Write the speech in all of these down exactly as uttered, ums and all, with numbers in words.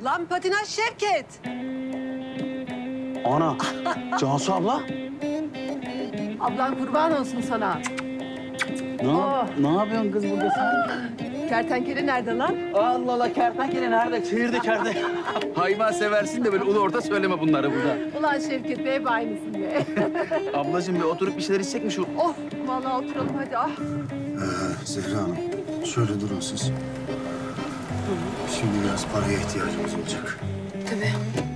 Lan patinaj Şevket. Ana, Cansu abla. Ablan kurban olsun sana. Ne, Oh. ne yapıyorsun kız burada sen? Kertenkele nerede lan? Allah Allah, kertenkele nerede? Çığırdı kerde. Hayvan seversin de böyle ulu orta söyleme bunları burada. Ulan Şevket be hep aynısın be. Ablacığım bir oturup bir şeyler içsek mi şu? Of vallahi oturalım hadi ah. Ee, Zehra Hanım, şöyle durun siz. Şimdi biraz paraya ihtiyacımız olacak. Tabii.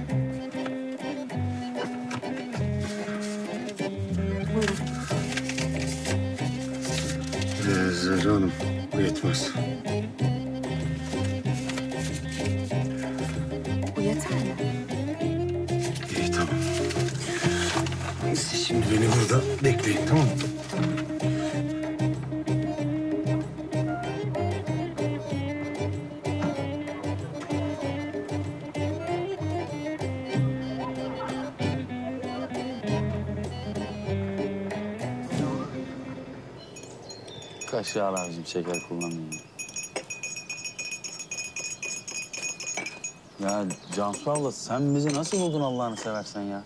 Ee, Zehra Hanım, bu yetmez. Bu yeter mi? İyi, tamam. Siz şimdi beni burada bekleyin, tamam mı? Kaşığı al abicim, şeker kullanmayayım. Ya Cansu abla, sen bizi nasıl buldun Allah'ını seversen ya?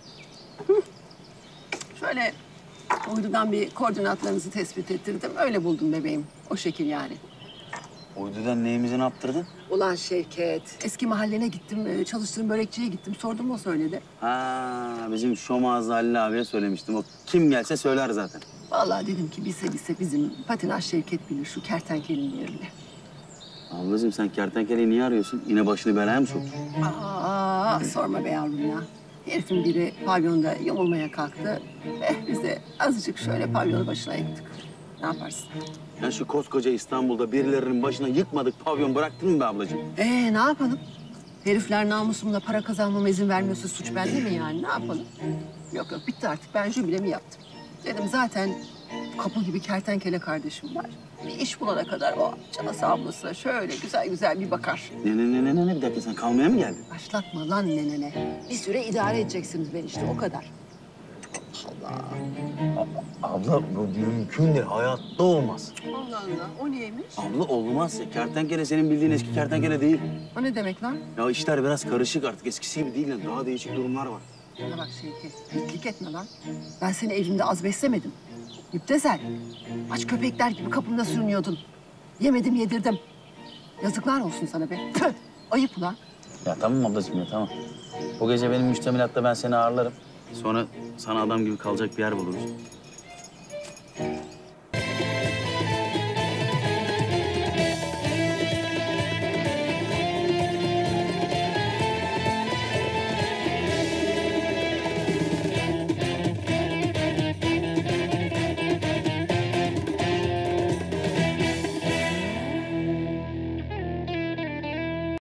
Şöyle uydudan bir koordinatlarınızı tespit ettirdim. Öyle buldum bebeğim. O şekil yani. Uydudan neyimizi ne yaptırdın? Ulan Şevket, eski mahallene gittim, e, çalıştığım börekçiye gittim. Sordum, o söyledi. Ha, bizim Şomağızlı Halil abiye söylemiştim. O kim gelse söyler zaten. Vallahi dedim ki bilse bilse bizim patinaj Şevket bilir şu kertenkelenin yerini. Ablacığım sen kertenkeleyi niye arıyorsun? Yine başını belaya mı soktun? Aa, sorma be yavrum ya. Herifin biri pavyonda yamulmaya kalktı. Eh biz de azıcık şöyle pavyonu başına yıktık. Ne yaparsın? Ya şu koskoca İstanbul'da birilerinin başına yıkmadık pavyon bıraktın mı be ablacığım? Ee ne yapalım? Herifler namusumla para kazanmama izin vermiyorsa suç bende mi yani? Ne yapalım? Yok yok bitti artık. Ben jübilemi yaptım. Dedim zaten kapı gibi kertenkele kardeşim var. Bir iş bulana kadar o canası ablasına şöyle güzel güzel bir bakar. Ne ne ne ne ne bir dakika sen kalmaya mı geldin? Başlatma lan nenene. Bir süre idare edeceksiniz ben işte o kadar. Abla bu mümkün değil. Hayatta olmaz. Allah Allah o neymiş? Abla olmaz ya. Kertenkele senin bildiğin eski kertenkele değil. O ne demek lan? Ya işler biraz karışık artık. Eskisi gibi değil. Yani. Daha değişik durumlar var. Bana bak Şevket, pitlik etme lan. Ben seni evimde az beslemedim. Müptezel. Aç köpekler gibi kapımda sürünüyordun. Yemedim, yedirdim. Yazıklar olsun sana be. Tüh! Ayıp ulan. Ya tamam ablacığım ya tamam. Bu gece benim müştemilatta ben seni ağırlarım. Sonra sana adam gibi kalacak bir yer buluruz.